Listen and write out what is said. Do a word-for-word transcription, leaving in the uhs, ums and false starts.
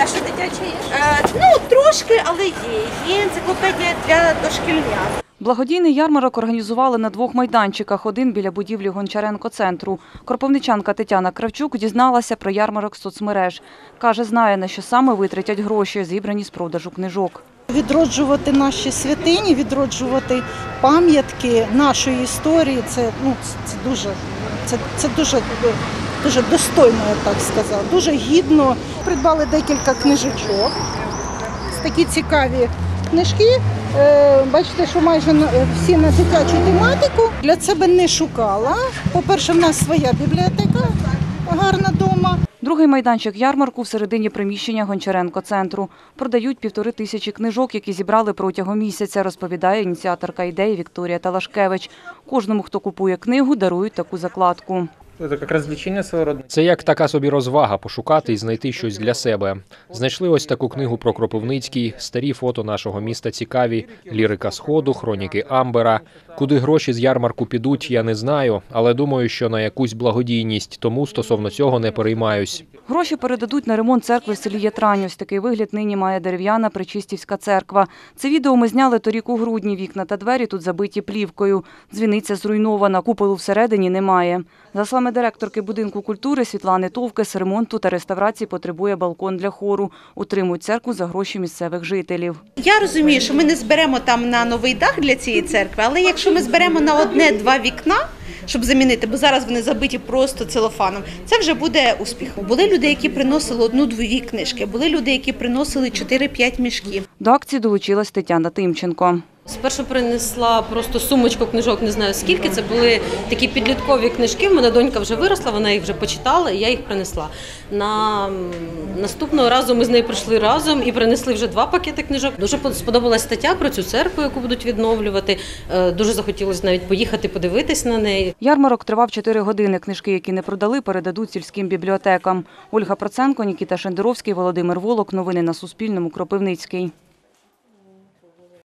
А що дитяче є? Е, ну, трошки, але є. Є енциклопедія для дошкільнят. Благодійний ярмарок організували на двох майданчиках. Один біля будівлі Гончаренко-центру. Кропивничанка Тетяна Кравчук дізналася про ярмарок з соцмереж. Каже, знає, на що саме витратять гроші, зібрані з продажу книжок. Відроджувати наші святині, відроджувати пам'ятки нашої історії – це, ну, це дуже, це, це дуже, дуже достойно, я так сказала, дуже гідно. Придбали декілька книжечок, такі цікаві книжки. Бачите, що майже всі на дитячу тематику. Для себе не шукала. По-перше, в нас своя бібліотека гарна вдома. Другий майданчик ярмарку всередині приміщення Гончаренко-центру. Продають півтори тисячі книжок, які зібрали протягом місяця, розповідає ініціаторка ідеї Вікторія Талашкевич. Кожному, хто купує книгу, дарують таку закладку. Це як розвлечення свого роду. Це як така собі розвага – пошукати і знайти щось для себе. Знайшли ось таку книгу про Кропивницький, старі фото нашого міста цікаві, лірика Сходу, хроніки Амбера. Куди гроші з ярмарку підуть, я не знаю, але думаю, що на якусь благодійність, тому стосовно цього не переймаюсь. Гроші передадуть на ремонт церкви в селі Ятрань. Ось такий вигляд нині має дерев'яна Пречистівська церква. Це відео ми зняли торік у грудні. Вікна та двері тут забиті плівкою. Дзвіниця зруйнована, куполу всередині немає. За словами директорки будинку культури Світлани Товки, з ремонту та реставрації потребує балкон для хору. Утримують церкву за гроші місцевих жителів. Я розумію, що ми не зберемо там на новий дах для цієї церкви, але якщо ми зберемо на одне-два вікна, щоб замінити, бо зараз вони забиті просто целофаном, це вже буде успіх. Були люди, які приносили одну-дві книжки, були люди, які приносили чотири-п'ять мішків. До акції долучилась Тетяна Тимченко. Спершу принесла просто сумочку книжок, не знаю скільки. Це були такі підліткові книжки. В мене донька вже виросла, вона їх вже почитала, і я їх принесла. На наступного разу ми з нею прийшли разом і принесли вже два пакети книжок. Дуже сподобалась стаття про цю церкву, яку будуть відновлювати. Дуже захотілося навіть поїхати подивитись на неї. Ярмарок тривав чотири години. Книжки, які не продали, передадуть сільським бібліотекам. Ольга Проценко, Нікіта Шендеровський, Володимир Волок. Новини на Суспільному. Кропивницький.